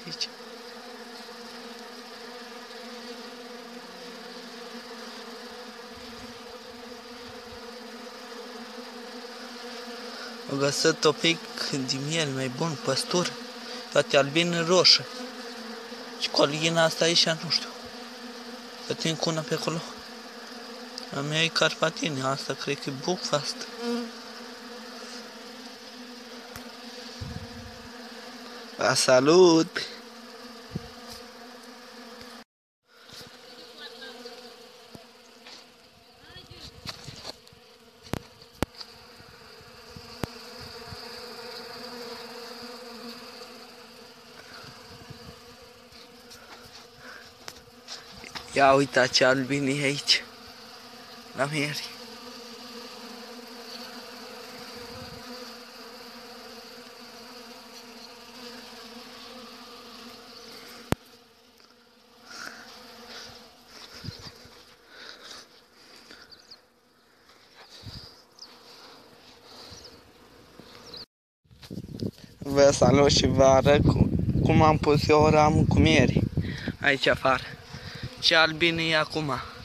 aici. Am găsit un pic de miel mai bun, păstură, toate albine roșie. Și colina asta aici, nu știu. Să țin cu una pe acolo. A mea e carpatine, asta cred că e bucfast. Vă salut! Ia uitați ce albine e aici, la mieri. Vă salut și vă arăt cum am pus eu ramul cu mieri aici afară. Ce albine e acum.